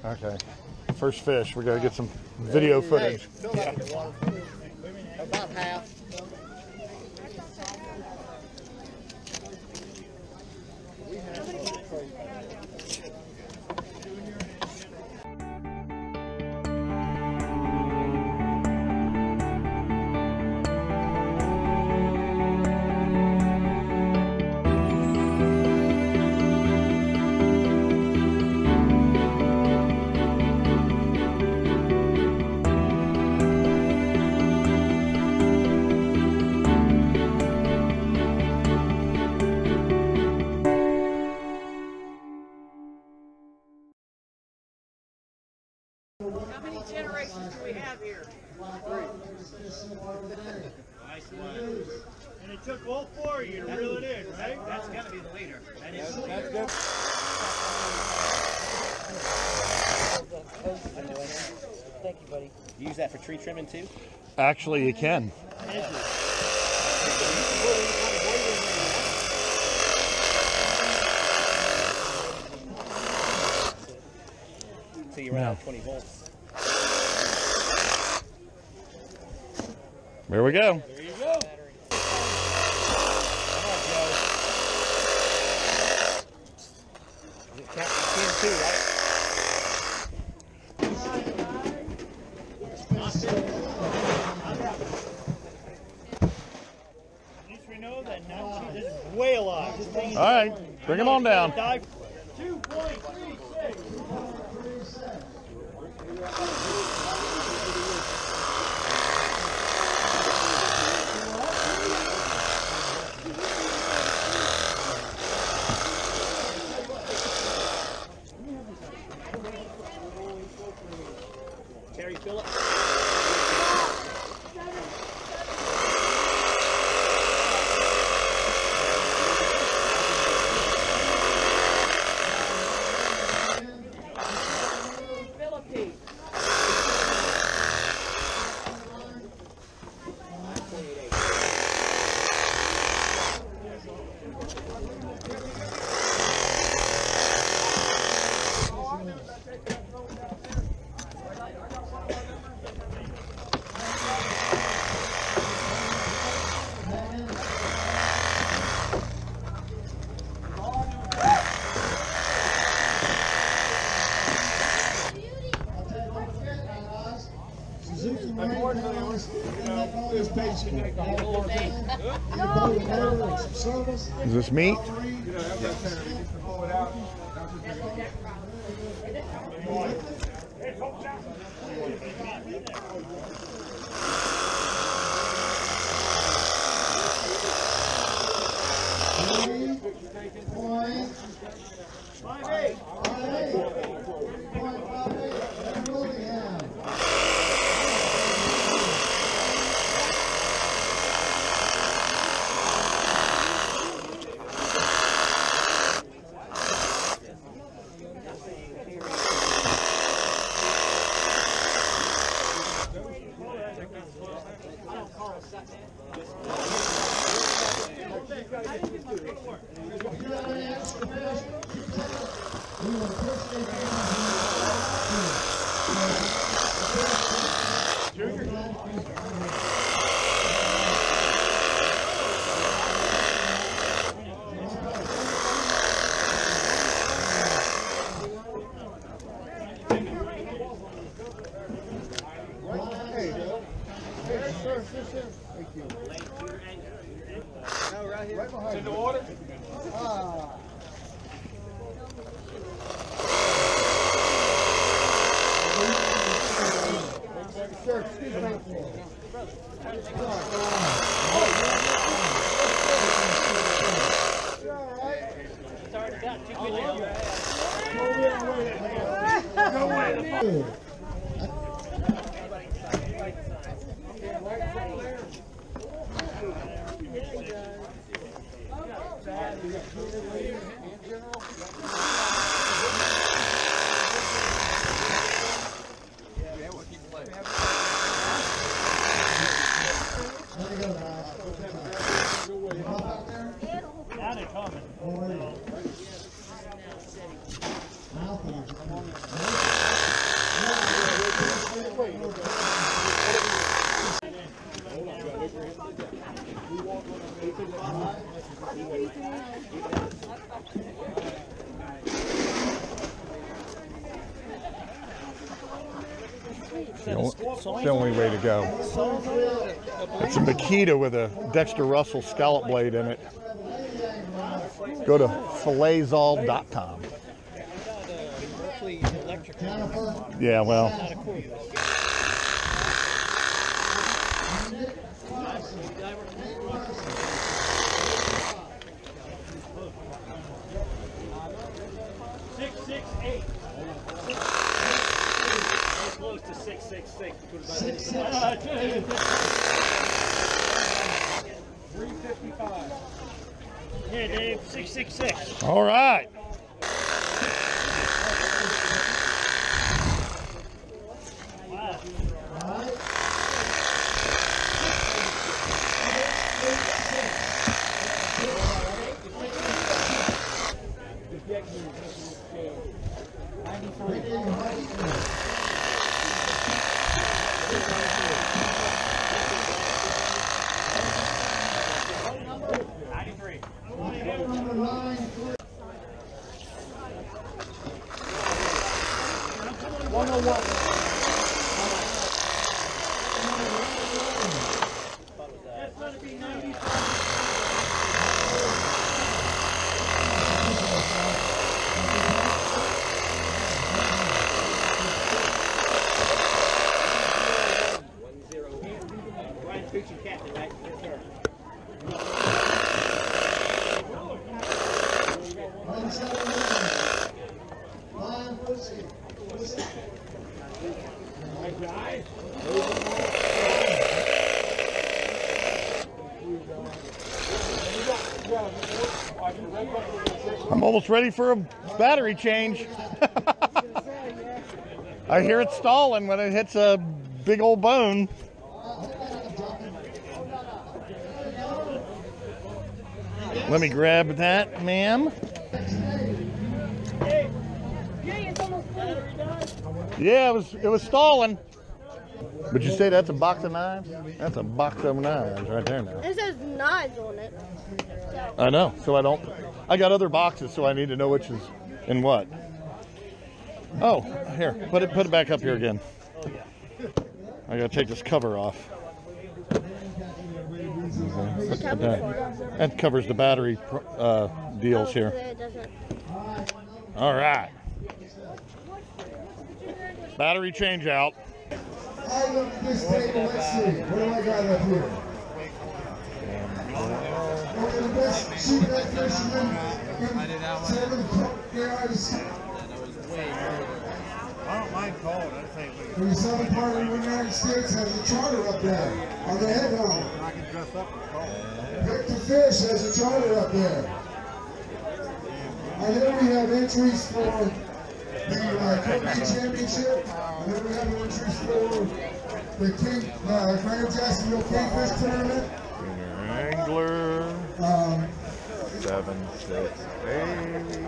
Okay. First fish. We gotta get some video footage. About half. How many generations do we have here? Nice one. And it took all four of you to reel it in, right? That's got to be the leader. That is the leader. Thank you, buddy. You use that for tree trimming too? Actually, you can. So you run out 20 volts. There we go. There you go. Too, right? At least we know that now this is way alive. This thing is All right, bring him on down. 2.36. Terry Phillips. Unfortunately, this patient take a whole day. Is this meat? It's in the water? Now they're coming. It's the only way to go. It's a Makita with a Dexter Russell scallop blade in it. Go to filletzall.com. Yeah, well. Close to 666. 355. Here, Dave, 666. All right. I'm almost ready for a battery change. I hear it stalling when it hits a big old bone. Let me grab that, ma'am. Yeah, it was stalling. But you say that's a box of knives? That's a box of knives right there now. It says knives on it. I know, so I got other boxes, so I need to know which is in what. Oh, here, put it back up here again. I gotta take this cover off. That covers the battery deals here. All right. Battery change out. I look at this table, let's see. What do I got up here? One of the best sheephead fishermen I don't mind cold. I think in the southern part of the United States has a charter up there on the head helmet. I can dress up with cold. Victor Fish has a charter up there. And then we have entries for the Coconut Championship. And then we have entries for the Grand Jacksonville Kingfish Tournament. Angler. 7, 6, 8.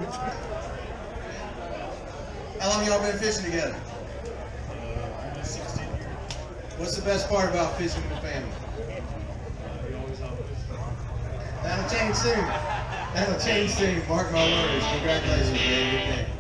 How long y'all been fishing together? 16 years. What's the best part about fishing with family? That'll change soon. That'll change soon. Mark my words. Congratulations, man. Good day.